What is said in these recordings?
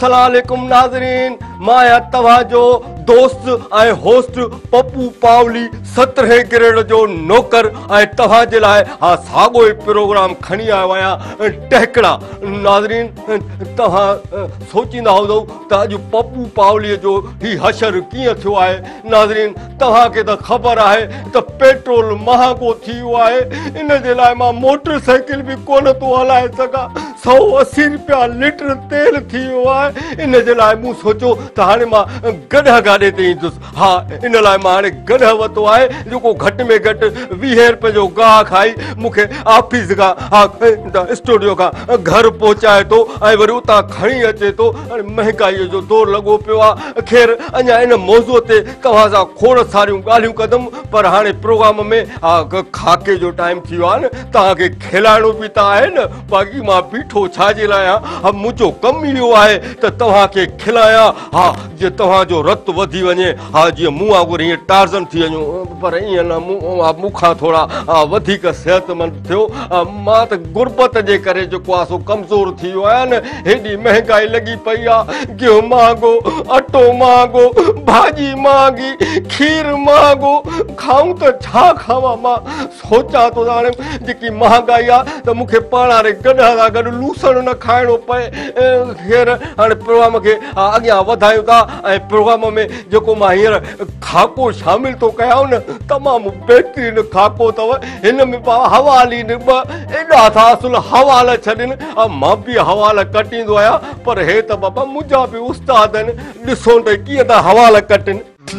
अस्सलामुअलैकुम नाज़रीन, मां तव्हांजो दोस्त ऐं होस्ट पप्पू पावली 17हें ग्रेड जो नौकर ऐं तव्हांजे लाइ हा साॻियो ई प्रोग्राम खणी आयो आहियां टहकड़ा। नाज़रीन, तव्हां सोचींदा हूंदव त अॼु पप्पू पावलीअ जो ही हशर कीअं थियो आहे। नाज़रीन, तव्हांखे त ख़बर आहे त पेट्रोल महांगो थी वियो आहे, इन जे लाइ मां मोटर साइकिल बि कोन थो हलाए सघां। 180 रुपया लीटर तेल थी वियो आहे। इन जे लाइ मूं सोचियो त हाणे मां गॾह गाॾे ते ईंदुसि। हा, इन लाइ मां हाणे गॾह वरितो आहे जेको घटि में घटि 20 रुपए जो गाह खाई मूंखे ऑफिस खां स्टूडियो खां घर पहुचाए थो ऐं वरी उतां खणी अचे थो। हाणे महांगाईअ जो दौर लॻो पियो आहे। ख़ैर, अञा इन मौज़ूअ ते तव्हां सां खोड़ सारियूं ॻाल्हियूं कंदुमि, पर हाणे प्रोग्राम में खाके जो टाइम थी वियो आहे न, तव्हांखे खिलाइणो बि त आहे न। बाक़ी मां बीठो छाजे लाइ आहियां, मुंहिंजो कमु इहो आहे त तव्हांखे खिलायां। हा, जीअं तव्हांजो रत वधी वञे। हा, जीअं मूं वांगुरु हीअं टार्ज़न थी वञूं, पर ईअं न, मूंखां थोरा वधीक सिहतमंद थियो। मां त गुरबत जे करे जेको आहे सो कमज़ोर थी वियो आहियां न। हेॾी महांगाई लॻी पई आहे, गिहु महांगो, अटो महांगो, भाॼी महांगी, खीर महांगो। खाऊं त छा खावां? मां सोचां थो त हाणे जेकी महांगाई आहे त मूंखे पाण हाणे गॾह सां गॾु लूसण न खाइणो पए। ख़ैर, हाणे प्रोग्राम खे अॻियां वधायूं था ऐं प्रोग्राम में जेको मां हींअर खाको शामिल थो कयां न, तमामु बहितरीनु खाको अथव। हिन में हवाली न ॿ एॾा था असुल हवाल छॾनि। मां बि हवाल कटींदो आहियां, पर हे त बाबा मुंहिंजा बि उस्ताद आहिनि, ॾिसो त कीअं था हवाल कटनि।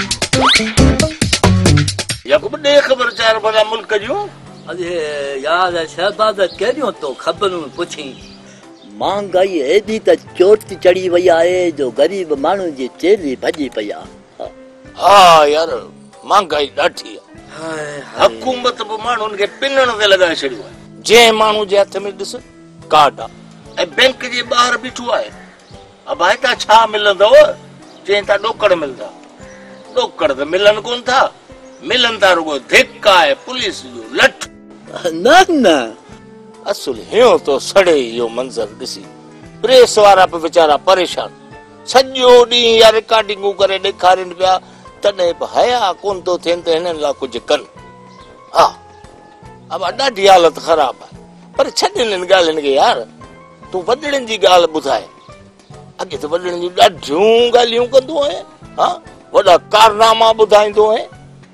ॾे ख़बर चार भला मुल्क जूं। अरे यार शहबाज कहिड़ियूं तो ख़बरूं पुछी। महांगाई एॾी त चोट चढ़ी वई आहे जो ग़रीब माण्हू जी चेली भॼी पई आहे। हा यार, महांगाई ॾाढी आहे। हुकूमत बि माण्हुनि खे पिनण ते लॻाए छॾियो आहे। जंहिं माण्हू जे हथ में ॾिस कार्ड आहे ऐं बैंक जे ॿाहिरि बीठो आहे। अब हितां छा मिलंदव? चई था ॾोकड़ मिलंदा। ॾोकड़ त मिलनि कोन था, मिलन था रुगो धिक्का आहे पुलिस जो लठ। न न, असुल हियो तो सड़े इहो मंज़र ॾिसी प्रेस वारा पे वीचारा परेशान। सॼो ॾींहुं या रिकॉर्डिंगूं करे ॾेखारनि पिया, तॾहिं बि हया कोन थो थियनि त हिननि लाइ कुझु कनि। हा, अब ॾाढी हालत ख़राब आहे। पर छॾ हिननि ॻाल्हियुनि खे यार, तूं वॾड़नि जी ॻाल्हि ॿुधाए। अॻे त वॾड़नि जी ॾाढियूं ॻाल्हियूं कंदो आहे। हा, वॾा कारनामा ॿुधाईंदो आहे।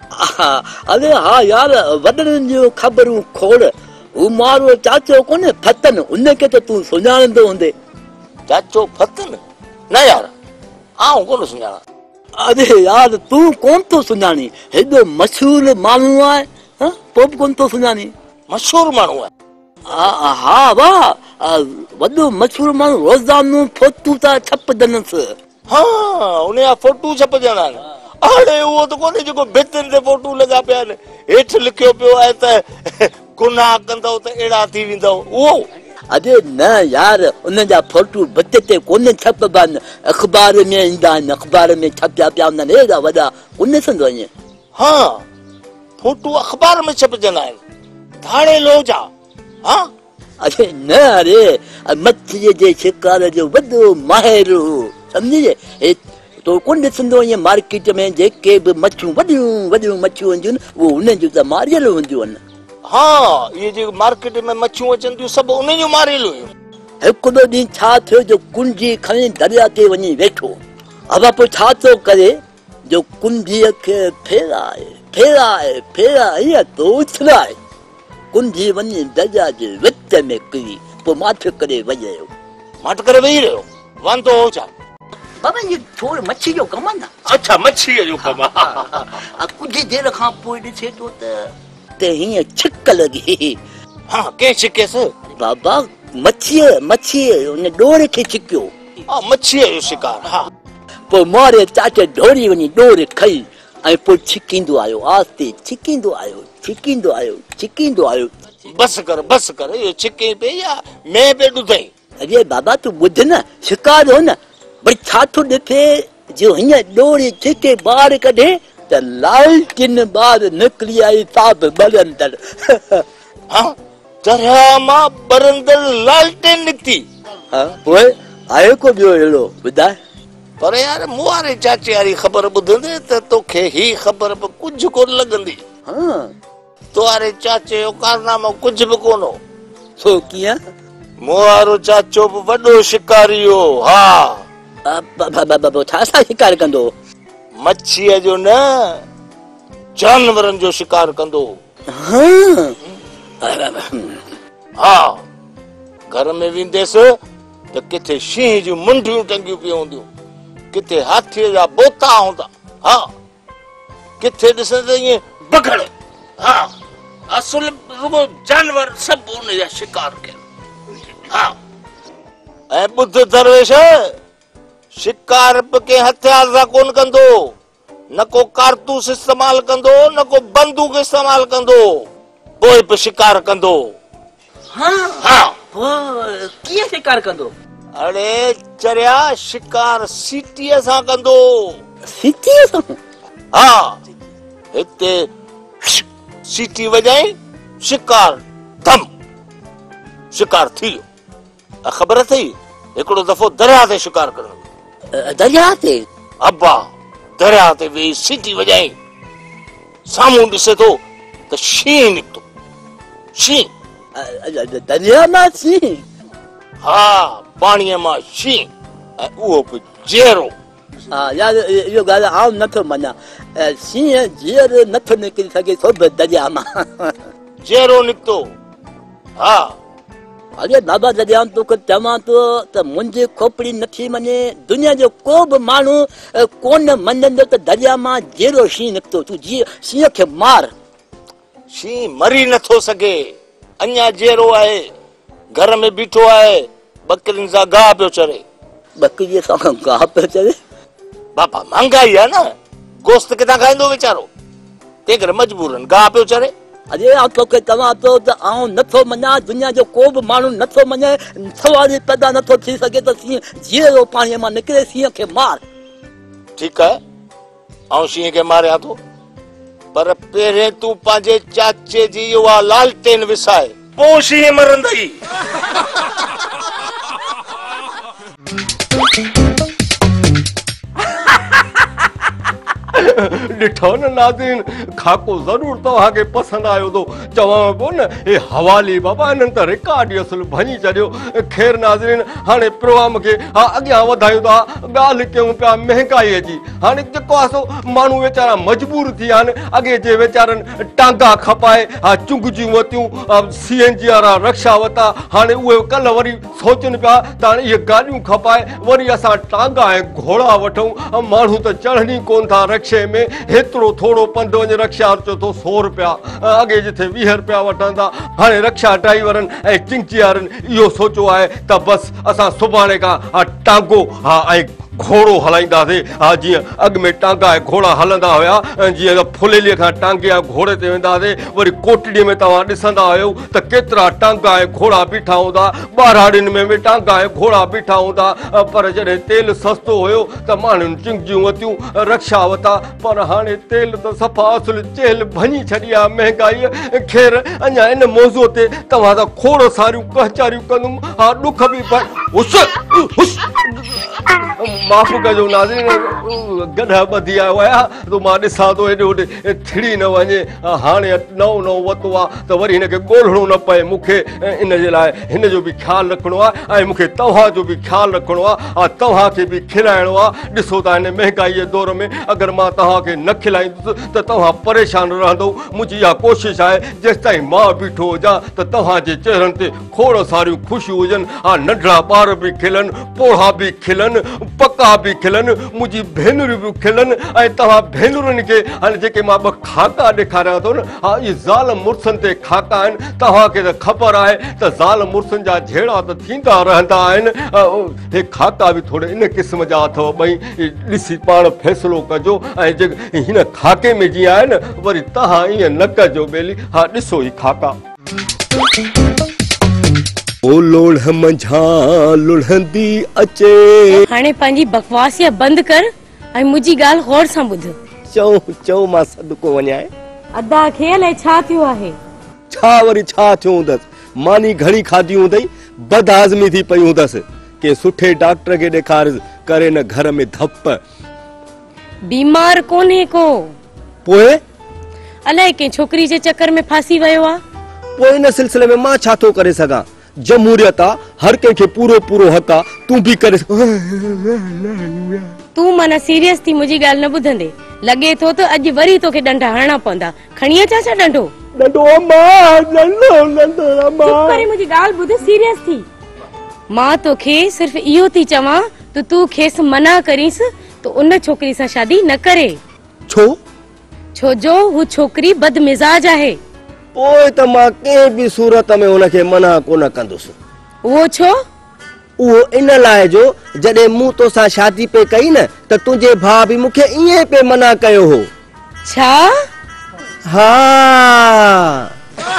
अरे हा यार, वॾड़नि जो ख़बरूं खोड़। हू मारो चाचो कोन्हे फतन, उनखे त तूं सुञाणंदो हूंदे। चाचो फतन? न यार, आऊं कोन सुञाणा। अरे यार, तूं कोन थो सुञाणी? हेॾो मशहूर माण्हू आहे, पोइ बि कोन थो सुञाणी? मशहूर माण्हू आहे? हा वाह, वॾो मशहूर माण्हू। रोज़ानो फोटू था छपजनसि। हा, उन जा फोटू छपजंदा आहिनि। अड़े उहो त कोन्हे जेको भितियुनि ते फोटू लॻा पिया आहिनि, हेठि लिखियो पियो आहे त गुनाह कंदव त अहिड़ा थी वेंदव। उहो? अरे न यार, उन जा फोटू भित ते कोन छपबा आहिनि, अख़बार में ईंदा आहिनि। अख़बार में छपिया पिया हूंदा आहिनि हेॾा वॾा, कोन सम्झो ईअं? हा, फोटू अख़बार में छपजंदा आहिनि, धाणे लो जा। हा, अरे न, अरे मच्छीअ जे शिकार जो वॾो माहिर हो, सम्झे? तो कोन ॾिसंदो ईअं मार्केट में जेके बि मच्छियूं वॾियूं वॾियूं मच्छियूं हूंदियूं आहिनि, उहो उन जूं त मारियल हूंदियूं आहिनि। हाँ, ये जो मार्केट में मच्छियूं अचनि थियूं सभु उन जूं मारियल हुयूं। हिकु ॾो ॾींहुं छा थियो जो कुंडी खणी दरिया ते वञी वेठो। अब पोइ छा थो करे जो कुंडीअ खे फेराए फेराए फेराए ईअं तो उछलाए। कुंडी वञी दरिया जे विच में किरी, पोइ माठि करे वेही रहियो। माठि करे वेही रहियो? वांदो हो छा? बाबा ये थोरो मच्छी जो कमु आहे न। अच्छा, मच्छीअ जो कमु आहे। कुझु देरि खां पोइ ॾिसे थो त हीअं छिक लॻी। हा, कंहिं छिकेसि? बाबा मच्छीअ उन ॾोर खे छिकियो। हा, मच्छीअ जो शिकार। हा, पोइ मारे चाचे ढोरी वञी ॾोर खई ऐं पोइ छिकींदो आयो, आस्ते छिकींदो आयो, छिकींदो आयो, छिकींदो आयो। बस कर, इहो छिके पे या मैं पे ॾुधई। अरे बाबा तूं ॿुध न, शिकार हो न। भई छा थो ॾिठे जो हीअं ॾोरी छिके ॿार कढे त लालटिन ॿार निकिरी आई, साब बरंदड़। हाँ, दरिया मां बरंदड़ लालटिन निकिती। हाँ, पोइ आयो को ॿियो अहिड़ो ॿुधाए। पर यार मूं वारे चाचे वारी ख़बर ॿुधंदे त तोखे ही ख़बर बि कुझु कोन लॻंदी। हाँ तुआरे चाचे जो कारनामो कुझु बि कोन हो। छो कीअं? मूं वारो चाचो बि वॾो शिकारी हो। हा छा छा शिकार कंदो? मच्छीअ जो न, जानवरनि जो शिकार कंदो। हाँ हा घर में वेंदेसि त किथे शींहं जूं मुंडियूं टंगियूं पियूं हूंदियूं, किथे हाथीअ जा बोता हूंदा। हा किथे ॾिसंदे ईअं बगड़। हा असुल रुगो जानवर सभु उन जा शिकार कनि। हा ऐं ॿुध दरवेश, शिकार बि कंहिं हथियार सां कोन कंदो, न को कारतूस इस्तेमाल कंदो, न को बंदूक इस्तेमाल कंदो, पोइ बि शिकार कंदो। हाँ हा कीअं शिकार कंदो? अड़े चरिया शिकार सीटीअ सां कंदो। सीटीअ सां? हा हिते सीटी वॼाई, शिकार धम, शिकार थी वियो। ख़बर अथई हिकिड़ो दफ़ो दरिया ते शिकार करणो। दरिया ते? अब्बा दरिया ते वेही सीटी वॼाई, साम्हूं ॾिसे थो त शींहं निकितो। शींहं? दरिया मां शींहं? हा पाणीअ मां शींहं, ऐं उहो बि जहिड़ो। हा यार इहो ॻाल्हि आउं नथो मञा। शींहं जीअर नथो निकिरी सघे थो बि दरिया मां। जहिड़ो निकितो। हा अरे बाबा दरिया तोखे चवां थो त मुंहिंजी खोपड़ी नथी मञे, दुनिया जो को बि माण्हू कोन मञंदो त दरिया मां जहिड़ो शींहं निकितो। तूं जीअं शींहं खे मार। शींहं मरी नथो सघे, अञा जहिड़ो आहे, घर में बीठो आहे, बकरियुनि सां गाह पियो चरे। बकरीअ सां गाह पियो चरे? बाबा महांगाई आहे न, गोश्त किथां खाईंदो वीचारो, तंहिं करे मजबूरन गाह पियो चरे। अरे तोखे चवां थो त आउं नथो मञा, दुनिया जो को बि माण्हू नथो मञे, सवाल ई पैदा नथो थी सघे त शींहं जीअरो पाणीअ मां निकिरे, शींहं खे मार। ठीकु आहे, आउं शींहं खे मारियां थो, पर पहिरें तूं पंहिंजे चाचे जी उहा लालटेन विसाए, पोइ शींहं मरंदई। ॾिठो न नाज़रीन, खाको ज़रूर तव्हांखे पसंदि आयो थो। चवां पियो न हे हवाली बाबा इन्हनि त रिकॉर्ड ई असुल भञी छॾियो। ख़ैर नाज़रीन, हाणे प्रोग्राम खे अॻियां वधायूं था। ॻाल्हि कयूं पिया महांगाईअ जी। हाणे जेको आहे सो माण्हू वीचारा मजबूर थी विया आहिनि। अॻे जे वीचारनि टांगा खपाए चुंगजियूं वरितियूं, CNG वारा रक्षा वरिता, हाणे उहे कल्ह वरी सोचनि पिया त हाणे इहे गाॾियूं खपाए, वरी असां टांगा ऐं घोड़ा वठूं। माण्हू त चढ़नि ई कोन था रक्षे में। हेतिरो थोरो पंधु वञे रक्षा चओ थो 100 रुपया, अॻे जिथे 20 रुपया वठनि था। हाणे रक्षा ड्राइवरनि ऐं चिंची वारनि इहो सोचियो आहे त बसि असां सुभाणे खां टांगो ऐं घोड़ो हलाईंदासीं। हा जीअं अॻु में टांगा ऐं घोड़ा हलंदा हुया, जीअं त फुलेलीअ खां टांगे या घोड़े ते वेंदासीं, वरी कोटड़ीअ में तव्हां ॾिसंदा आहियो त केतिरा टांगा ऐं घोड़ा बीठा हूंदा, ॿारहाड़ियुनि में बि टांगा ऐं घोड़ा बीठा हूंदा। पर जॾहिं तेल सस्तो हुयो त माण्हुनि चिंगियूं वरितियूं, रक्षा वरिता, पर हाणे तेल त सफ़ा असुल चेल भञी छॾी आहे महांगाईअ। ख़ैर अञा इन मौज़ूअ ते तव्हां सां खोड़ सारियूं कहचारियूं कंदुमि। हा ॾुख बि माफ़ कजो नाज़रीन, गॾा ॿधी आयो आहियां त मां ॾिसां थो हेॾे होॾे थिड़ी न वञे। हाणे नओं नओं वरितो आहे त वरी हिनखे ॻोल्हणो न पए। मूंखे इन जे लाइ हिन जो बि ख़्यालु रखिणो आहे ऐं मूंखे तव्हांजो बि ख़्यालु रखिणो आहे, तव्हांखे बि खिलाइणो आहे। ॾिसो त हिन महांगाई जे दौर में अगरि मां तव्हांखे न खिलाईंदुसि त तव्हां परेशान रहंदो। मुंहिंजी इहा कोशिशि आहे जेसि ताईं मां बीठो हुजां त तव्हांजे चेहरनि ते खोड़ सारियूं ख़ुशियूं हुजनि। नंढड़ा ॿार बि खिलनि, पोढ़ा बि खिलनि, पका बि खिलनि, मुंहिंजी भेनरूं बि खिलनि। ऐं तव्हां भेनरुनि खे हाणे जेके मां ॿ खाका ॾेखारियां थो न, हा इहे ज़ाल मुड़ुसनि ते खाका आहिनि। तव्हांखे त ख़बर आहे त ज़ाल मुड़ुसनि जा जहिड़ा त थींदा रहंदा आहिनि। हे खाका बि थोरे इन क़िस्म जा अथव ॿई, ॾिसी पाण फ़ैसिलो कजो। ऐं जेके हिन खाके में जीअं आहे न, वरी तव्हां ईअं न कजो बेली। हा ॾिसो ही खाका। ओ लोढ़ मंझा लुढ़ंदी अचे। हाणे पंहिंजी बकवास या बंदि कर ऐं मुंहिंजी ॻाल्हि गौर सां ॿुध। चओ मां सदको वञाए। अदा खे अलाए छा थियो आहे। छा वरी छा थियो हूंदसि, मानी घणी खाधी हूंदई, बदहाज़मी थी पई हूंदसि। के सुठे डॉक्टर के ॾेखार, करे न घर में धप। बीमार कोन्हे को, पोए अलाए कंहिं छोकिरी जे चक्कर में फासी वियो आ। पोइ इन सिलसिले में मां छा थो करे सघां? जमहूरियत आ, हर कंहिंखे पूरो पूरो हक आ, तूं बि करे। तूं माना सीरियस थी मुंहिंजी ॻाल्हि न ॿुधंदे? लॻे थो त अॼु वरी तोखे डंडा हणणा पवंदा। खणी अचां छा डंडो? डंडो मां, डंडो मां। चुप करे मुंहिंजी ॻाल्हि ॿुध, सीरियस थी। मां तोखे सिर्फ़ इहो थी चवां त तूं खेसि मना करीस तो उन छोकिरी सां शादी न करे। छो जो हू छोकिरी बदमिजाज आहे। पोइ त मां कंहिं बि सूरत में उनखे मना कोन कंदुसि। वो छो? उहो इन लाइ जो जॾहिं मूं तोसां शादी पे कई न त तुंहिंजे भाउ बि मूंखे ईअं पे मना कयो हो। छा? हाँ।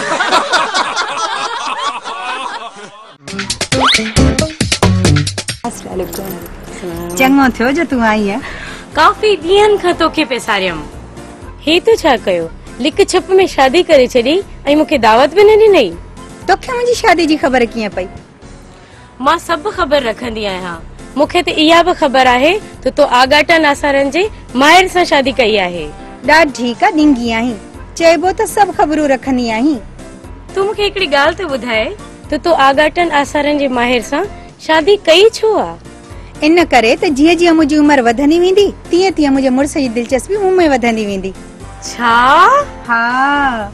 चङो थियो जो तूं आई है। काफ़ी ॾींहंनि खां तोखे पेसारियम। हे तूं छा कयो? लिक छप में शादी करे छॾी ऐं मूंखे दावत बि न ॾिनई। तोखे मुंहिंजी शादी जी ख़बर कीअं पई? मां सभु ख़बर रखंदी आहियां। मूंखे त इहा बि ख़बर आहे त तो आगाटन आसारन जे माहिर सां शादी कई आहे। ॾाढी का ॾिंगी आहीं, चइबो त सभु ख़बरूं रखंदी आहीं। तूं मूंखे हिकिड़ी ॻाल्हि त ॿुधाए त तो आगाटन आसारन जे माहिर सां शादी कई छो आ? इन करे त जीअं जीअं मुंहिंजी उमिरि वधंदी वेंदी तीअं तीअं मुंहिंजे मुड़ुस जी दिलचस्पी मूं में वधंदी वेंदी। छा? हाँ।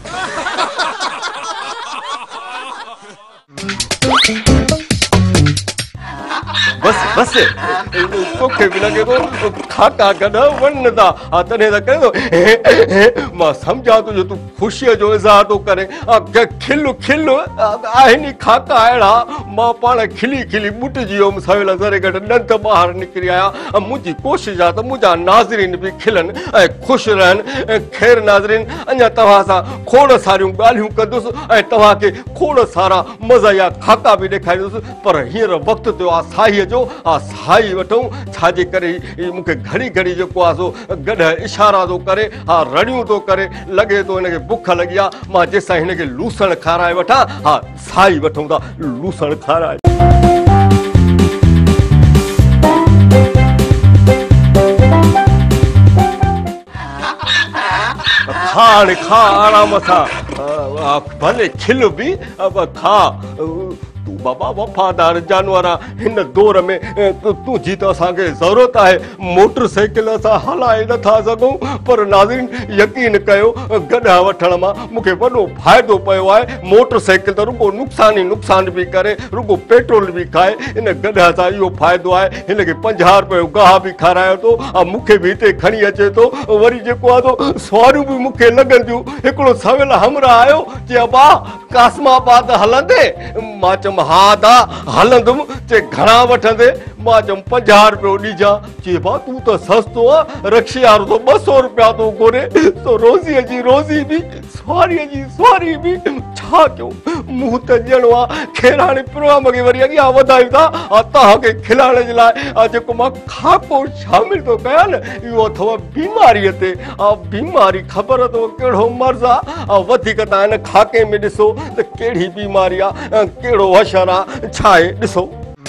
बस बस तोखे बि लॻे थो खाटा गॾ वञनि था। हा तॾहिं त करे थो। मां सम्झां थो जो तूं ख़ुशीअ जो इज़हार थो करे। खिल खिल आहिनि खाका अहिड़ा। मां पाण खिली खिली ॿुटिजी वियुमि सवेल ज़रे गॾु ॾंद ॿाहिरि निकिरी आया। मुंहिंजी कोशिशि आहे त मुंहिंजा नाज़रीन बि खिलनि ऐं ख़ुशि रहनि। ख़ैर नाज़रीन, अञा तव्हां सां खोड़ सारियूं ॻाल्हियूं कंदुसि ऐं तव्हांखे खोड़ सारा मज़ा खाका बि ॾेखारींदुसि। पर हींअर वक़्तु थियो आहे साईअ जो। साई वठूं, छाजे करे मूंखे घड़ी घड़ी जेको आहे सो गॾ इशारा थो करे, हा रड़ियूं थो करे। लॻे थो हिनखे बुख लॻी आहे। मां जेसिताईं हिनखे लूसण खाराए वठां, हा साई वठूं था, लूसण खाराए। खा आराम सां, भले खिल बि खा। तूं बाबा वफ़ादार जानवर आहे। हिन दौर में तुंहिंजी त असांखे ज़रूरत आहे। मोटर साइकिल असां हलाए नथा सघूं, पर नाज़रीन यकीन कयो गॾा वठण मां मूंखे वॾो फ़ाइदो पियो आहे। मोटर साइकिल त रुगो नुक़सान ई नुक़सान बि करे, रुगो पेट्रोल बि खाए। इन गॾा सां इहो फ़ाइदो आहे, हिनखे 50 रुपए जो गाह बि खारायो थो, मूंखे बि हिते खणी अचे थो। वरी जेको आहे तो सवारियूं बि मूंखे लॻंदियूं। हिकिड़ो सवेल हमरा आयो, चए अबा कासमाबाद हलंदे? मां चयमि हा दा हलंदुमि। चए घणा वठंदे? मां चयमि 50 रुपयो ॾिजां। चए बा तूं त सस्तो आहे, रक्शे वारो तो 200 रुपया थो घुरे। तो रोज़ीअ जी रोज़ी बि, सवारीअ जी सवारी बि। छा कयूं? मुंहुं त ॼणो आहे। ख़ैर हाणे प्रोग्राम खे वरी अॻियां वधायूं था। तव्हांखे खिलाइण जे लाइ जेको मां खाको शामिल थो कयां न, इहो अथव बीमारीअ ते। बीमारी ख़बर अथव कहिड़ो मर्ज़ आहे। वधीक तव्हां हिन खाके में ॾिसो त कहिड़ी बीमारी आहे, कहिड़ो हशर आहे, छा आहे ॾिसो।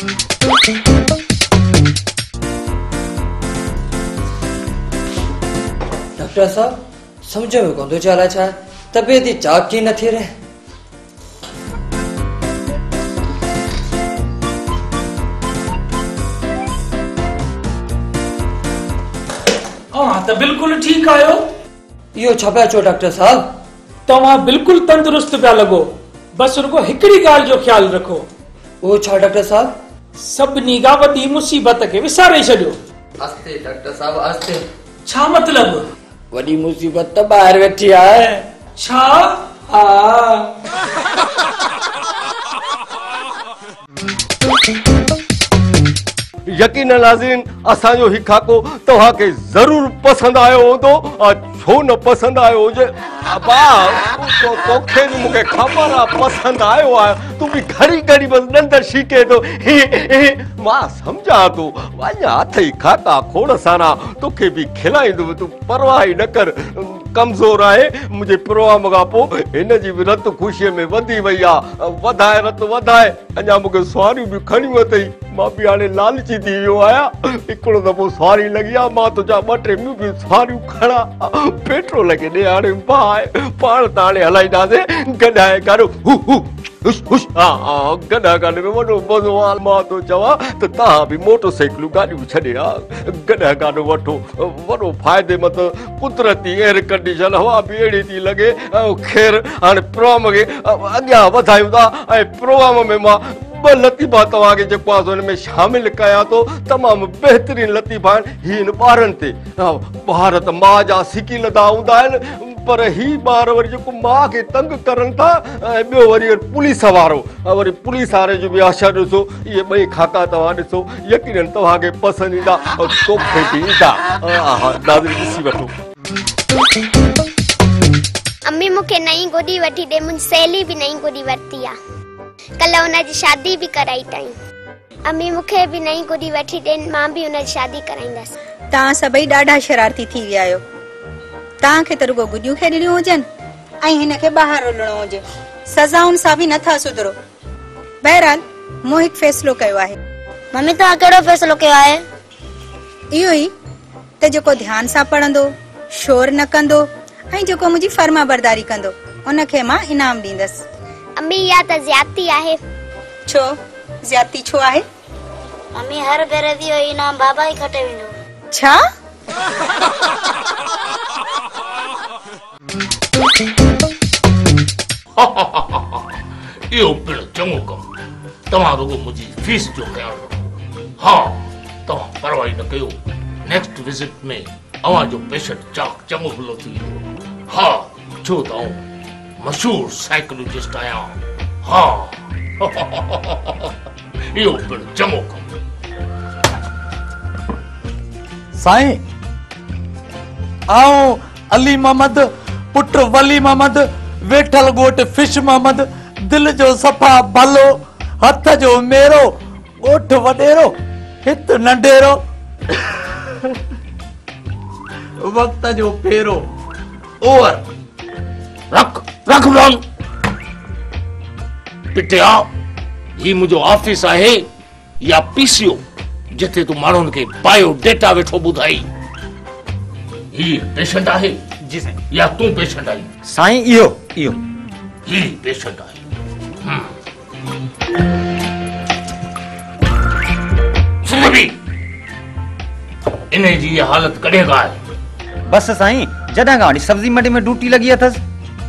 डॉक्टर साहब समझ में कोन थो चाला छा तबियत ई चाक की न थी रहे। हाँ तो बिल्कुल ठीक आयो। यो छा पिया चो डॉक्टर साहब? तव्हां बिल्कुल तंदुरुस्त पिया लगो। बस रुको हिकड़ी गाल जो ख्याल रखो। वो छा डॉक्टर साहब? सभिनी खां वॾी मुसीबत के विसारे छॾियो। आस्ते डॉक्टर साहब आस्ते। छा मतलब? वॾी मुसीबत त ॿाहिरि वेठी आहे। छा? हा यकीन नाज़रीन, असांजो ही खाको तव्हांखे ज़रूर पसंद आयो हूंदो। छो न पसंद आयो हुजे अबा तोखे बि मूंखे ख़बर आहे पसंद आयो आहे तूं बि घड़ी घड़ी बस नंदर शीके थो मां सम्झां थो वञा हथ ई खाता खोड़ सारा तोखे बि खिलाईंदो तूं परवाह ई न कर कमज़ोर आहे मुंहिंजे प्रोग्राम खां पोइ हिन जी बि रत ख़ुशीअ में वधी वई आहे वधाए रत वधाए अञा मूंखे सवारियूं बि खणियूं अथई मां बि हाणे लालची थी वियो आहियां हिकिड़ो दफ़ो सवारी लॻी आहे मां तुंहिंजा 2-3 ॿियूं बि सवारियूं खणा पेट्रोल खे ॾे हाणे भाउ पाण त हाणे हलाईंदासीं गॾाए कर हुश हुश हा गॾा गाॾे में वॾो मज़ो आहे मां थो चवां त तव्हां बि मोटरसाइकिलूं गाॾियूं छॾे हा गॾा गाॾो वठो वॾो फ़ाइदेमंद कुदरती एयर कंडीशन हवा बि अहिड़ी थी लॻे ख़ैर हाणे प्रोग्राम खे अॻियां वधायूं था ऐं प्रोग्राम में मां 2 लतीफ़ा तव्हांखे जेको आहे हुन में शामिल कयां थो तमामु बहितरीन लतीफ़ा आहिनि हिन ॿारनि ते ॿार त माउ जा सिकी लधा हूंदा आहिनि पर ही ॿार वरी जेको माउ खे तंग करनि था ऐं ॿियो वरी पुलिस वारो वरी पुलिस वारे जो बि आशा ॾिसो इहे 2 खाका तव्हां ॾिसो यकीनन तव्हांखे पसंदि ईंदा तोखे बि ईंदा हा दादी ॾिसी वठो अम्मी मूंखे नई गुॾी वठी ॾे मुंहिंजी सहेली बि नई गुॾी वरिती आहे कल्ह हुनजी शादी बि कराई अथई अम्मी मूंखे बि नई गुॾी वठी ॾे मां बि हुनजी शादी कराईंदसि तव्हां सभई ॾाढा शरारती थी विया आहियो तव्हांखे त रुगो गुॾियूं खेॾणियूं हुजनि ऐं हिनखे ॿाहिरि रुलणो हुजे सज़ाउनि सां बि नथा सुधरो बहरहाल मूं हिकु फ़ैसिलो कयो आहे मम्मी तव्हां कहिड़ो फ़ैसिलो कयो आहे इहो ई त जेको ध्यान सां पढ़ंदो शोर न कंदो ऐं जेको मुंहिंजी फर्मा बरदारी कंदो उनखे मां इनाम ॾींदसि अम्मी इहा त ज़्यादती आहे छो ज़्यादती छो आहे मम्मी हर भेरे इहो इनाम बाबा ई खटे वेंदो छा इहो पिणु चङो कमु तव्हां रुगो मुंहिंजी फीस जो ख़्यालु रखो हा तव्हां परवाह न कयो नेक्स्ट विज़िट में अव्हांजो पेशेंट चाक चङो भलो थी वेंदो हा छो त आउं मशहूर साइकोलॉजिस्ट आहियां हा इहो पिणु चङो कमु साईं आऊं अली मोहम्मद पुट वली मोहम्मद वेठल गोट फिश मोहम्मद दिल जो सफ़ा भलो हथ जो मेरो ॻोठ वॾेरो हित नंढेरो वक्त जो फेरो ओवर रख रख लोन पिटिया ही मुंहिंजो ऑफिस आहे या पीसीओ जिथे तू माण्हुनि खे बायो डेटा वेठो ॿुधाई ही पेशेंट आहे जी साईं या तू पेशेंट आई साईं इहो ही पेशेंट आहे सुनबी इन्हें जी हालत कॾहिं खां आहे बस साईं जॾहिं खां सब्जी मंडी में ड्यूटी लगी अथस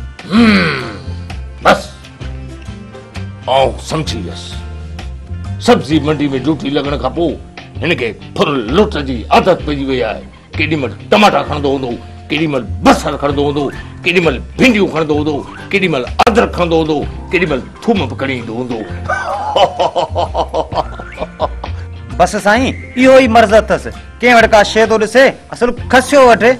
बस आओ समझी वियसि सब्जी मंडी में ड्यूटी लगण खां पोइ हिनखे फुल लुट जी आदत पइजी वई आहे केॾीमहिल टमाटा खणंदो हूंदो केॾीमहिल बसर खणंदो हूंदो केॾीमहिल भिंडियूं खणंदो हूंदो केॾीमहिल अदरक खणंदो हूंदो केॾीमहिल थूम बि खणी ईंदो हूंदो बस साईं इहो ई मर्ज़ अथस कंहिं वटि का शइ थो ॾिसे असुल खसियो वठे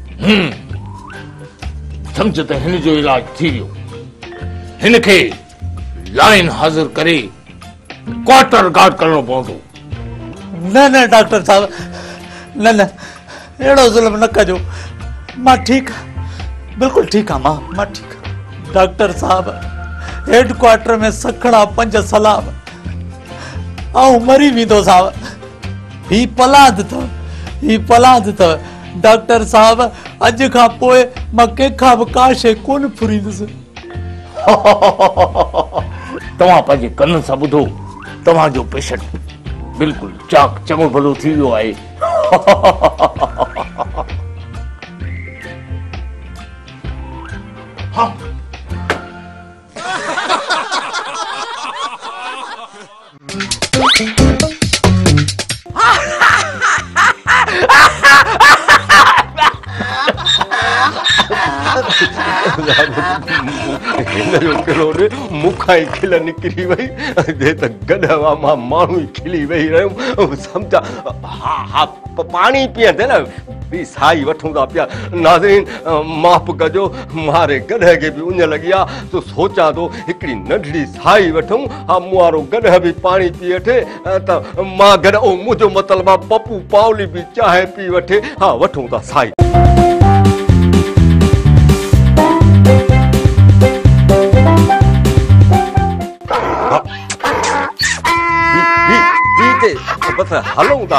सम्झ त हिन जो इलाज थी वियो हिनखे लाइन हाज़िर करे क्वार्टर गार्ड करणो पवंदो न न डॉक्टर साहब न न अहिड़ो ज़ुल्म न कजो मां ठीकु आहे बिल्कुलु ठीकु आहे मां ठीकु आहे डॉक्टर साहब हेडक्वार्टर में सखड़ा 5 सलाब ऐं मरी वेंदो साहब ही पलाद अथव डॉक्टर साहब अॼु खां पोइ मां कंहिंखां बि का शइ कोन फुरींदुसि तव्हां पंहिंजे कननि सां ॿुधो तव्हांजो पेशेंट बिल्कुलु चाक चङो भलो थी वियो आहे हाँ मुखां ई खिल निकिरी वई जे त गॾ मां माण्हू ई खिली वेही रहियो सम्झा हा पानी पीअंदे न बि साई वठूं था पिया। नाज़रीन माफ़ कजो मारे गॾह खे बि उञ लॻी आहे तो सोचां थो हिकिड़ी नंढड़ी साई वठूं। हा मूं वारो गॾह बि पाणी पी वठे त मां गॾु मुंहिंजो मतिलबु आहे पप्पू पावली बि चांहि पी वठे। हा वठूं था साई। बस हलूं था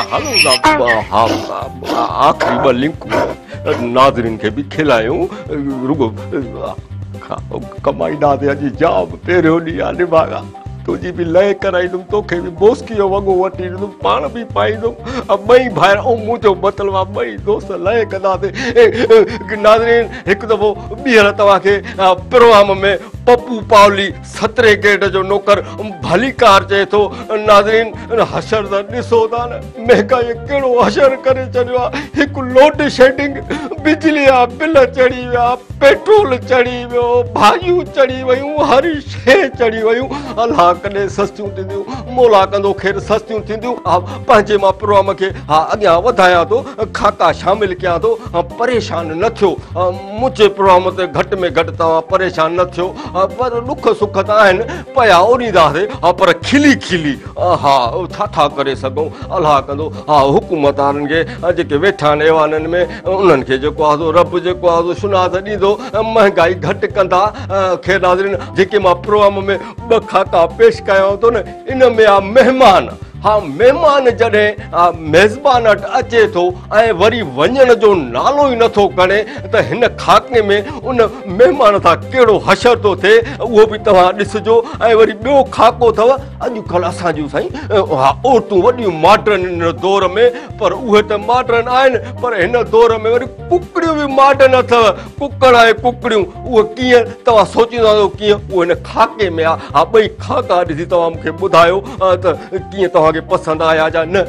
आख़िरी ॿ लिंकूं नाज़रीन खे बि खिलायूं रुगो कमाई नाज़े अॼु जाम पहिरियों ॾींहुं आहे निभागा तुंहिंजी बि लय कराईंदुमि तोखे बि बोस्की जो वॻो वठी ॾींदुमि पाण बि पाईंदुमि ॿई भाइर मुंहिंजो मतिलबु आहे ॿई दोस्त लय कंदासीं। नाज़रीन हिकु दफ़ो ॿीहर तव्हांखे प्रोग्राम में पप्पू पावली 17 कैरेट जो नौकर भली कार चए थो। नाज़रीन हशर त ॾिसो था न महांगाई कहिड़ो हशर करे छॾियो आहे। हिकु लोड शेडिंग बिजली जा बिल चढ़ी विया पेट्रोल चढ़ी वियो भाॼियूं चढ़ी वियूं हर शइ चढ़ी वियूं। अलाह कॾहिं सस्तियूं थींदियूं मोला कंदो ख़ैर सस्तियूं थींदियूं। हा पंहिंजे मां प्रोग्राम खे हा अॻियां वधायां थो खाका शामिल कयां थो। परेशान न थियो मुंहिंजे प्रोग्राम ते घटि में घटि तव्हां परेशान न थियो पर दुख सुख त आहिनि पया ओरींदासीं पर खिली खिली हा छा करे सघूं। अलाह कंदो हा हुकूमत वारनि खे जेके वेठा आहिनि ऐवाननि में उन्हनि खे जेको आहे रब जेको आहे सुञात ॾींदो महांगाई घटि कंदा। ख़ैर नाज़रीन जेके मां प्रोग्राम में 2 खाका पेश कयां थो न इन में आहे महिमान। हा महिमान जॾहिं मेज़बान वटि अचे थो ऐं वरी वञण जो नालो ई नथो खणे त हिन खाके में उन महिमान सां कहिड़ो हशर थो थिए उहो बि तव्हां ॾिसिजो। ऐं वरी ॿियो खाको अथव अॼुकल्ह असांजूं साईं हा औरतूं वॾियूं मॉडर्न हिन दौर में पर उहे त मॉडर्न आहिनि पर हिन दौर में वरी कुकड़ियूं बि मॉडर्न अथव। कुकड़ ऐं कुकड़ियूं उहे कीअं तव्हां सोचींदा कीअं उहो हिन खाके में आहे। हा ॿई खाका ॾिसी तव्हां मूंखे ॿुधायो त कीअं तव्हांखे पसंद आया या न।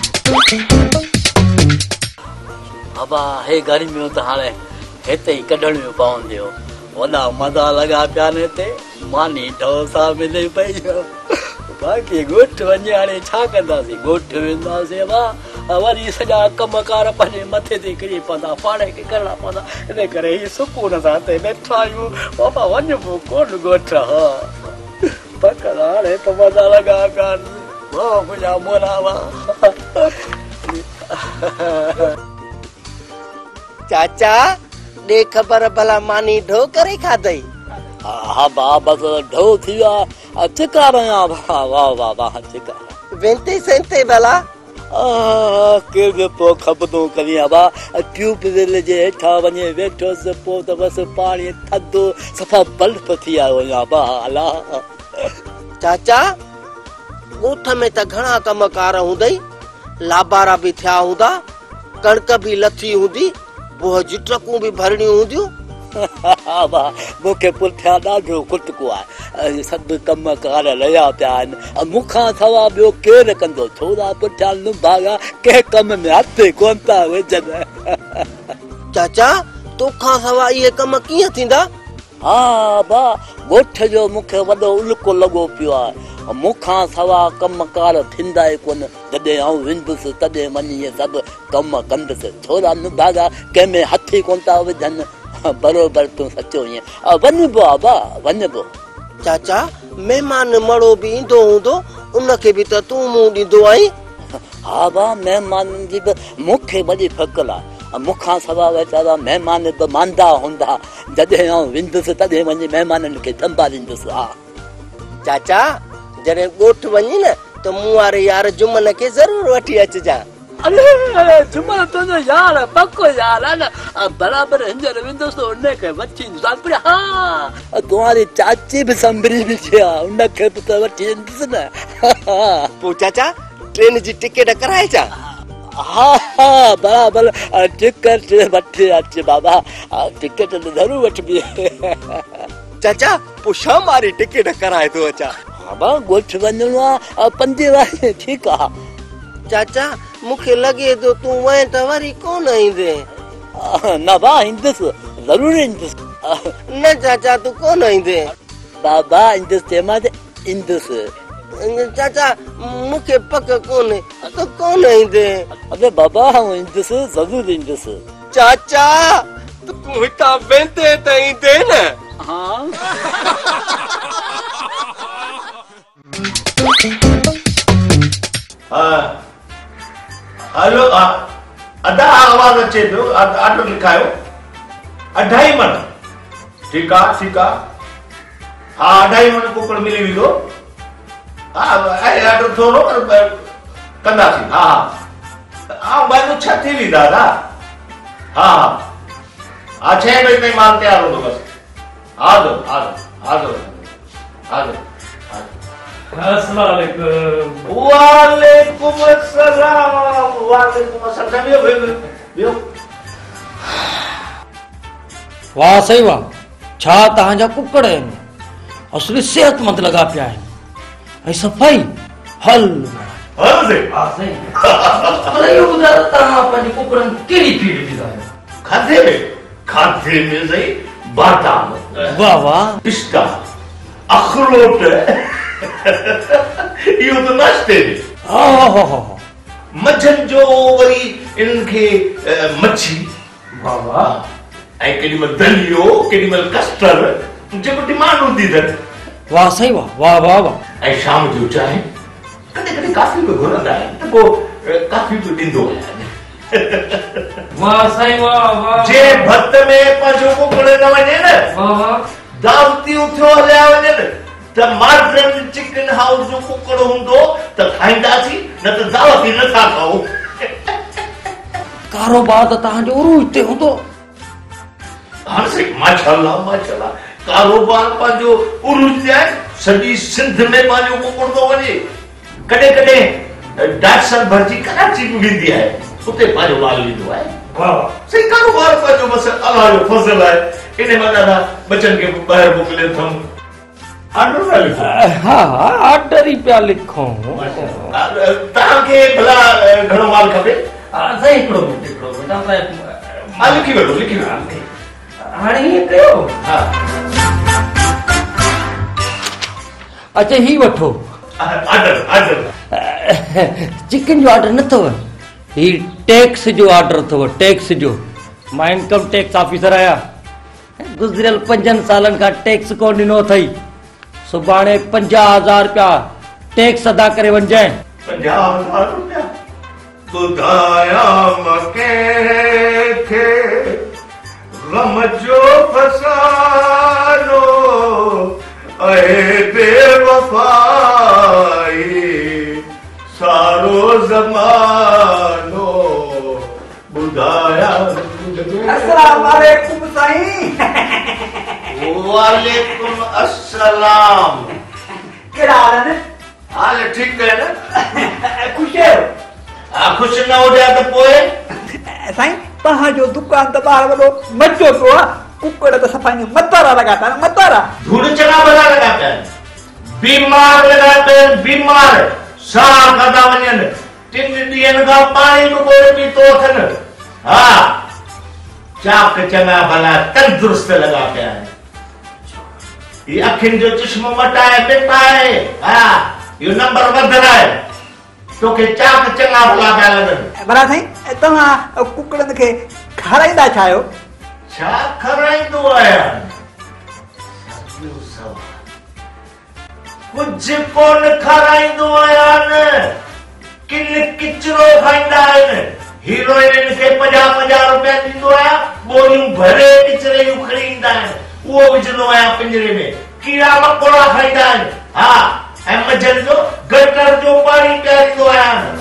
बाबा हे गर्मियों त हाणे हिते ई कढणियूं पवंदियूं वॾा मज़ा लॻा पिया न हिते मानी डोसा मिले पई। बाक़ी ॻोठ वञे हाणे छा कंदासीं ॻोठ वेंदासीं वरी सॼा कमकार पंहिंजे मथे ते किरी पवंदा पाण खे करणा पवंदा इन करे हीअ सुकून सां हिते वेठा आहियूं। बाबा वञिबो कोन ॻोठ पकड़ हाणे त मज़ा लॻा पिया मुंहिंजा मोरावा। चाचा ॾे ख़बर भला मानी ढो करे खाधई। हा बा बस ढो थी विया चिका रहिया वाह वाह वाह चिका वेंते सेंते भला केर पोइ खपंदो करियां बा ट्यूब वेल जे हेठां वञे वेठोसि पोइ त बसि पाणी थधो सफ़ा बल्ब थी आयो या बा अलाह। चाचा ॻोठ में त घणा कमकार हूंदई लाबारा बि थिया हूंदा कणक बि लथी हूंदी बोह जी ट्रकूं बि भरणियूं हूंदियूं। मूंखे पुठियां ॾाढो कुटको आहे सभु कमकार रहिया पिया आहिनि मूंखां सवाइ ॿियो केरु कंदो थोरा पुठियां निभागा कंहिं कम में हथ कोन था विझनि। चाचा तोखां सवाइ इहे कम कीअं थींदा। हा बा ॻोठ जो मूंखे वॾो उल्को लॻो पियो आहे मूंखां सवा कमकार थींदा ई कोन जॾहिं आऊं वेंदुसि तॾहिं वञी सभु कम कंदुसि थोरा निभागा कंहिंमें हथ ई कोन था विझनि। बरोबर तूं सचो ईअं वञिबो आहे बा वञिबो। चाचा महिमान मड़ो बि ईंदो हूंदो उनखे बि त तूं मुंहुं ॾींदो आहीं। हा बा महिमाननि जी बि मूंखे वॾी फ़िक़्र आहे मूंखां सवाइ वीचारा महिमान बि मांदा हूंदा जॾहिं आऊं वेंदुसि तॾहिं वञी महिमाननि खे संभालींदुसि। हा चाचा जॾहिं ॻोठ वञी न त मूं वारे यार जुमन खे ज़रूरु वठी अचिजां। अरे जुमन तुंहिंजो यार पको यार आहे न बराबरि हींअर वेंदुसि उनखे वठी ईंदुसि। हा तुम्हारी चाची बि संभरी बि आहे उनखे बि त वठी ईंदुसि न। पोइ चाचा ट्रेन जी टिकट कराइजां। हा हा बराबरि टिकट वठी अच बाबा टिकट त ज़रूरु वठिबी। चाचा पोइ शाम वारी टिकट कराए थो अचां। हा ॻोठ वञिणो आहे 5 वारी ठीकु आहे। चाचा मूंखे लॻे थो तूं वएं त वरी कोन ईंदे। न बा ईंदुसि ज़रूरु ईंदुसि। न चाचा तूं कोन ईंदे। बाबा ईंदुसि चयोमांसि ईंदुसि चाचा मूंखे पक कोन्हे तो कोन ईंदे। अबे बाबा हाँ ईंदुसि ज़रूर ईंदुसि। चाचा तू हितां वेंदे त ईंदे न। हाँ हेलो अदा आवाज अचे पियो ऑर्डर लिखायो 2.5 मन। ठीक आहे हाँ 2.5 मन कुकड़ मिली वेंदो। हाँ ऑर्डर थोरो कंदासीं। हाँ हाँ भाई 6 थी वेंदा दादा। हाँ हाँ 6 बजे ताईं माल तयार हूंदो बस। हाज़िर वालेकुम अस्सलाम। बियो वाह सही वाह छा तव्हांजा कुकड़ आहिनि असली सेहतमंद लॻा पिया आहिनि ऐं सफ़ाई हल सही। पर इहो ॿुधायो तव्हां पंहिंजे कुकड़नि कहिड़ी फीड ॾींदा आहियो? खाधे में सही बादाम वाह वाह पिस्ता अखरोट इहो तो नाश्ते में। मझंदि जो वरी इनखे मच्छी। वाह वाह ऐं केॾी महिल दलियो केॾी महिल कस्टर्ड जेको डिमांड हूंदी अथनि। वाह सही वाह वाह वाह वाह। ऐं शाम जो चांहि कॾहिं कॾहिं काफी बि घुरंदा आहिनि त को काफी बि ॾींदो आहियां। वाह सही वाह वाह। जे भत में पंहिंजो कुकड़ न वञे न वाह वाह दावतियूं थियो हलिया वञनि त मार्गन चिकन हाउस जो कुकड़ हूंदो त खाईंदासीं न त दावती नथा खाऊं। कारोबार त तव्हांजो उरूज ते हूंदो। हाणे साईं माशाअल्लाह कारोबार पंहिंजो उरूज ते आहे। सॼी सिंध में पंहिंजो कुकड़ थो वञे। कॾहिं कॾहिं डाक्टर भरजी कराची बि वेंदी आहे उते पंहिंजो माल ईंदो आहे। सही कारोबार पंहिंजो बसि अलाह जो फज़ल आहे। इन मां ॾाढा बचनि खे ॿाहिरि मोकिले अथऊं। हाँ ऑर्डर ही पिया लिखूं। तव्हांखे भला घणो माल खपे? सही हिकिड़ो बेटा लिखी वठो। हाणे हीअं कयो अच्छा ही वठो ऑर्डर। चिकन जो ऑर्डर न अथव ही टैक्स जो ऑर्डर अथव टैक्स जो। मां इनकम टैक्स ऑफिसर आहियां। गुज़िरियल 5 सालनि खां टैक्स कोन ॾिनो अथई। सुभाणे 50,000 रुपया टैक्स अदा करे वञजांइ। 50,000 रुपया ॿुधाया कंहिंखे ग़म जो फसानो ऐं बेवफ़ाई सारो ज़मानो ॿुधाया। अस्सलाम वालेकुम साईं। वालेकुम अस्सलाम। कहिड़ा हाल आहिनि? हाल ठीकु आहे न? ख़ुशि आहियो? ख़ुशि न हुजे त पोइ साईं तव्हांजो दुकान त ॿाहिरि वॾो मचो पियो आहे। कुकड़ त सफ़ा मतारा लॻा पिया आहिनि मतारा। धूड़ चना भला लॻा पिया आहिनि। बीमार लॻा पिया आहिनि बीमार। साह कंदा वञनि 3 ॾींहंनि खां पाणी बि कोन पीतो अथनि। हा चाक चङा भला तंदुरुस्त लॻा पिया आहिनि। ये अखियुनि जो चश्मो मटाए मिटाए। हा इहो नंबर वधल आहे। तोखे चाक चङा भला पिया लॻनि। भला साईं तव्हां कुकड़नि खे खाराईंदा छा आहियो? छा खाराईंदो आहियां? कुझु कोन खाराईंदो आहियां न। किन किचरो खाईंदा आहिनि। हीरोइन खे 50 रुपया ॾींदो आहियां। बोरियूं भरे किचरे जूं खणी ईंदा आहिनि उहो विझंदो आहियां पिंजरे में। कीड़ा मकोड़ा खाईंदा आहिनि। हा ऐं मंझंदि जो गटर जो पाणी पीआरींदो आहियां।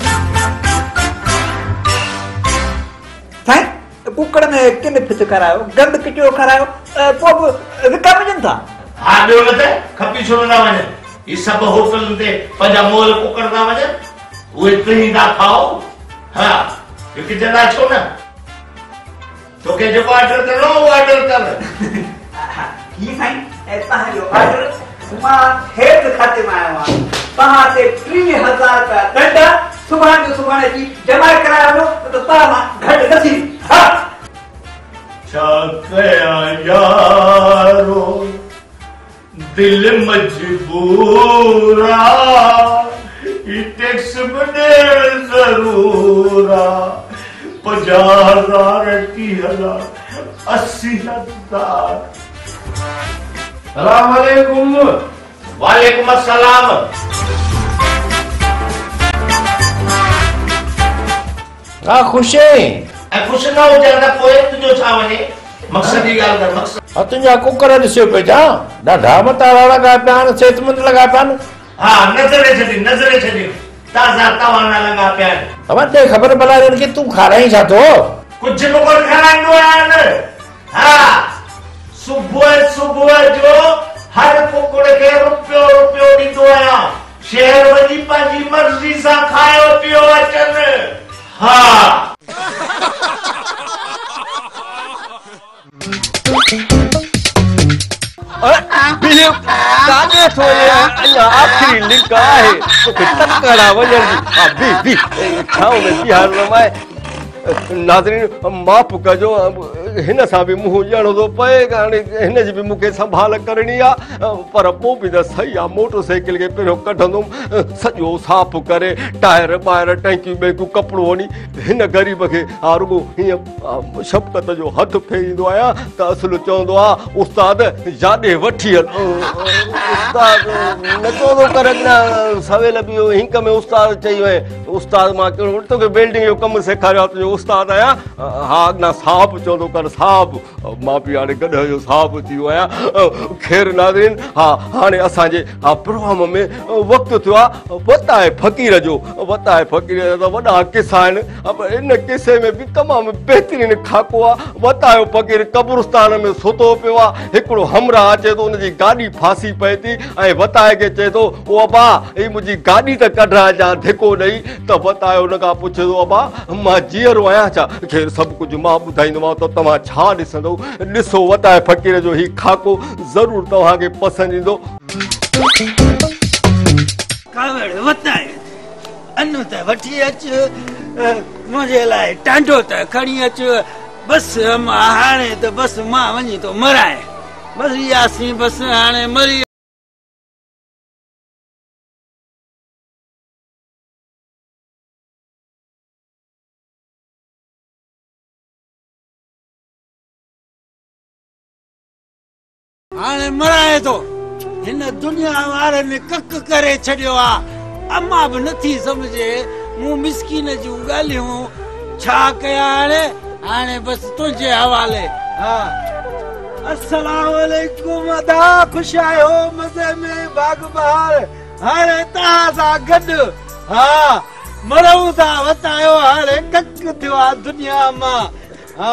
साईं कुकड़ में किन फित करायो गंद किचरो खारायो पोइ बि विका वञनि था। हा ॿियो न त खपी छो न वञनि। ही सभु होटलुनि ते पंहिंजा मोल कुकड़ था वञनि उहे तव्हीं था खाओ। हा किचंदा छो न? तोखे जेको ऑर्डर करणो उहो ऑर्डर कर। ही साईं तव्हांजो ऑर्डर मां हेठि खाते में आयो आहियां। तव्हां ते 30,000 रुपया ॾंड सुभाणे जो सुभाणे जी जमा कराए वञो त तव्हां मां घटि न थी। हा छा कयां यारो दिल मजबूरा ये टैक्स बने जरूरा 50,000 की 80,000। सलाम अलैकुम। वालेकुम अस्सलाम। खुश है खुश ना हो जाए पोइ तुझो छा वञे मक़सद जी ॻाल्हि कर मक़सद तुंहिंजा कुकर ॾिसियो पियो छा ॾाढा मतारा लॻा पिया आहिनि सेहतमंद लॻा पिया आहिनि हाँ नज़रे छॾी ताज़ा तवाना लॻा पिया आहिनि अब ते ख़बर भला कि तूं खाराई छा थो कुझु न कुझु खाराईंदो आहियां हा सुबुह जो हर कुकुड़ खे रुपयो ॾींदो आहियां शहर वञी पंहिंजी मर्ज़ी सां खायो पियो अचनि हा काॾे थो अञा आख़िरी लिंक आहे तोखे टकरा वञण जी छा उन जी हाल रमाए नाज़रीन माफ़ कजो हिन सां बि मुंहुं ॼणो थो पए हाणे हिन जी बि मूंखे संभाल करणी आहे पर पोइ बि त सही आहे मोटरसाइकिल खे पहिरियों कढंदुमि सॼो साफ़ करे टायर ॿाहिरि टैंकियूं ॿैंकियूं कपिड़ो वञी हिन ग़रीब खे रुॻो हीअं शफ़क़त जो हथु फेरींदो आहियां त असुलु चवंदो आहे उस्ताद याॾे वठी हल उस्ताद न चवंदो कर सवेल बि हिक में उस्ताद चई वए उस्ताद मां कहिड़ो तोखे वेल्डिंग जो कमु सेखारियो आहे तुंहिंजो उस्ताद आहियां हा अॻियां साहब चवंदो कर साहब मां बि हाणे गॾ जो साहब थी वियो आहियां ख़ैर नाज़रीन हा हाणे असांजे प्रोग्राम में वक़्तु थियो आहे वताए फ़क़ीर जो वताए फ़क़ीर जा वॾा किसा आहिनि इन किसे में बि तमामु बहितरीनु खाको आहे वतायो फ़क़ीर क़ब्रिस्तान में सुतो पियो आहे हिकिड़ो हमरा अचे थो उनजी गाॾी फासी पए थी ऐं वताए खे चए थो ओ अबा ही मुंहिंजी गाॾी त कढाए जा धिको ॾेई त वतायो हुन खां पुछे थो अबा मां जीअरो आहियां छा ख़ैर सभु कुझु मां ॿुधाईंदोमांव त तव्हां छा ॾिसंदव ॾिसो वताए फ़क़ीर जो ही खाको ज़रूरु तव्हांखे पसंदि ईंदो कावड़ वताए अनु त वठी अच मुंहिंजे लाइ टांडो त खणी अच बस हाणे त बस मां वञी थो मराए बस यासीं बस हाणे मरी हाणे मराए थो हिन दुनिया वारनि कक करे छॾियो आहे अम्मा बि नथी सम्झे मूं मिसकीन जूं ॻाल्हियूं छा कया हाणे बस तुंहिंजे हवाले हा अस्सलाम वालेकुम अदा ख़ुशि आहियो मज़े में बाग बहार हाणे तव्हां सां गॾु हा मरूं था वतायो हाणे कक थियो आहे दुनिया मां हा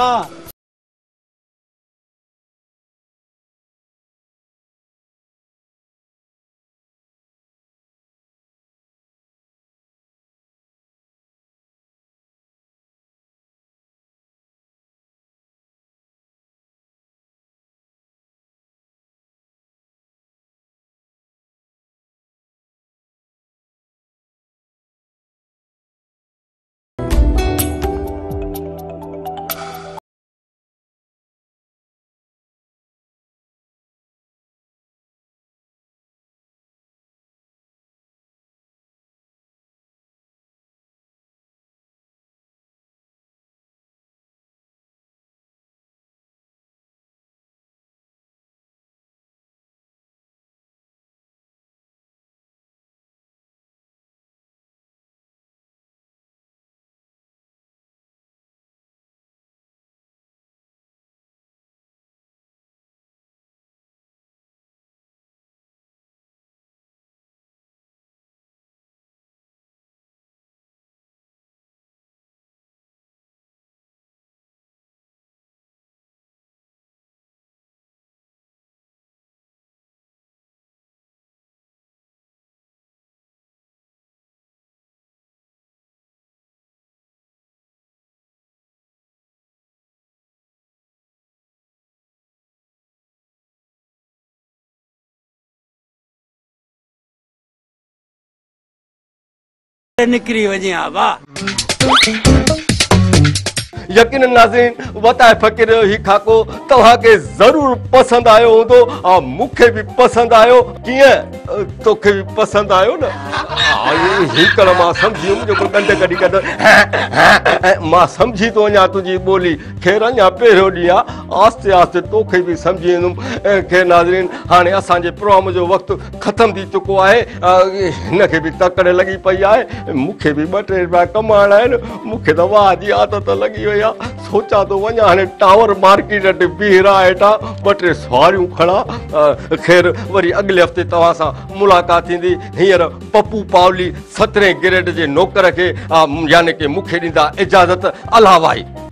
निकरी वञे आबा यकीनन नाज़रीन वताए फ़कीर ही खाको तव्हांखे ज़रूर पसंद आयो हूंदो ऐं मूंखे बि पसंद आयो। कीअं तोखे बि पसंद आयो न? हिकड़ मां सम्झी वियुमि जेको ॾंड कढी कढ मां सम्झी थो वञा तुंहिंजी ॿोली। ख़ैर अञा पहिरियों ॾींहुं आहे, आस्ते आस्ते तोखे बि सम्झी वेंदुमि। ख़ैर नाज़रीन हाणे असांजे प्रोग्राम जो वक़्तु ख़तम थी चुको आहे। हिनखे बि तकड़ि लॻी पई आहे, मूंखे बि 2 टे रुपया कमाइणा आहिनि। मूंखे त वाह जी आदत लॻी वई आहे। सोचा थो वञा हाणे टावर मार्केट ते बीह रहा हेठां 2 टे सवारियूं खणा। ख़ैर वरी अॻिले हफ़्ते तव्हां सां मुलाक़ात थींदी। हींअर पप्पू पावली 17 ग्रेड जे नौकर खे यानी कि मूंखे ॾींदा इजाज़त। अला भाई।